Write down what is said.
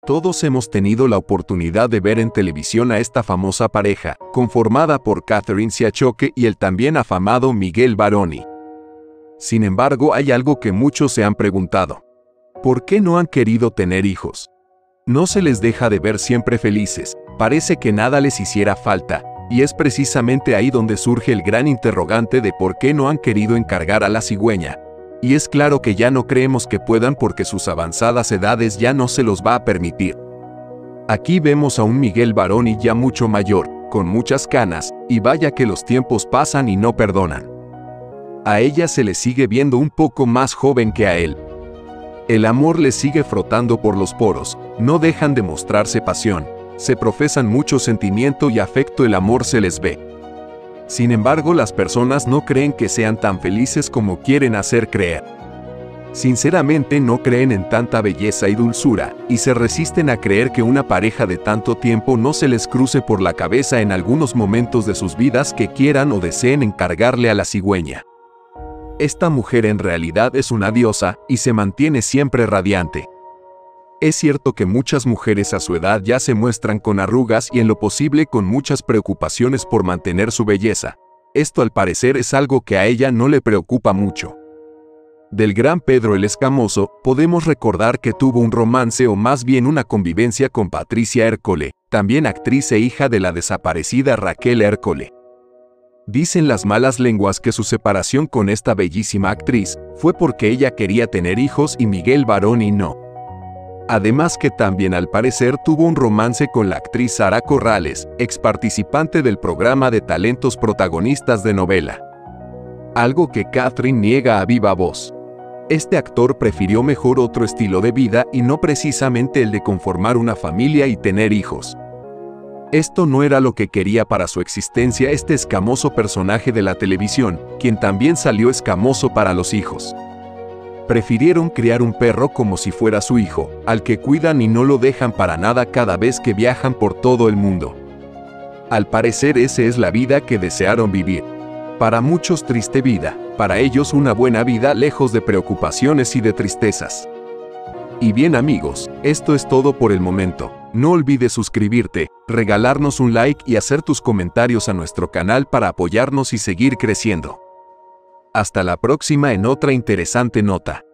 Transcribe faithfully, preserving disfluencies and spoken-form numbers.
Todos hemos tenido la oportunidad de ver en televisión a esta famosa pareja, conformada por Catherine Siachoque y el también afamado Miguel Varoni. Sin embargo, hay algo que muchos se han preguntado. ¿Por qué no han querido tener hijos? No se les deja de ver siempre felices, parece que nada les hiciera falta, y es precisamente ahí donde surge el gran interrogante de por qué no han querido encargar a la cigüeña. Y es claro que ya no creemos que puedan porque sus avanzadas edades ya no se los va a permitir. Aquí vemos a un Miguel Varoni ya mucho mayor, con muchas canas, y vaya que los tiempos pasan y no perdonan. A ella se le sigue viendo un poco más joven que a él. El amor les sigue frotando por los poros, no dejan de mostrarse pasión, se profesan mucho sentimiento y afecto, el amor se les ve. Sin embargo, las personas no creen que sean tan felices como quieren hacer creer. Sinceramente no creen en tanta belleza y dulzura, y se resisten a creer que una pareja de tanto tiempo no se les cruce por la cabeza en algunos momentos de sus vidas que quieran o deseen encargarle a la cigüeña. Esta mujer en realidad es una diosa, y se mantiene siempre radiante. Es cierto que muchas mujeres a su edad ya se muestran con arrugas y en lo posible con muchas preocupaciones por mantener su belleza. Esto al parecer es algo que a ella no le preocupa mucho. Del gran Pedro el Escamoso, podemos recordar que tuvo un romance o más bien una convivencia con Patricia Ércole, también actriz e hija de la desaparecida Raquel Ércole. Dicen las malas lenguas que su separación con esta bellísima actriz fue porque ella quería tener hijos y Miguel Varoni no. Además que también al parecer tuvo un romance con la actriz Sara Corrales, ex participante del programa de talentos protagonistas de novela. Algo que Catherine niega a viva voz. Este actor prefirió mejor otro estilo de vida y no precisamente el de conformar una familia y tener hijos. Esto no era lo que quería para su existencia este escamoso personaje de la televisión, quien también salió escamoso para los hijos. Prefirieron criar un perro como si fuera su hijo, al que cuidan y no lo dejan para nada cada vez que viajan por todo el mundo. Al parecer esa es la vida que desearon vivir. Para muchos triste vida, para ellos una buena vida lejos de preocupaciones y de tristezas. Y bien amigos, esto es todo por el momento. No olvides suscribirte, regalarnos un like y hacer tus comentarios a nuestro canal para apoyarnos y seguir creciendo. Hasta la próxima en otra interesante nota.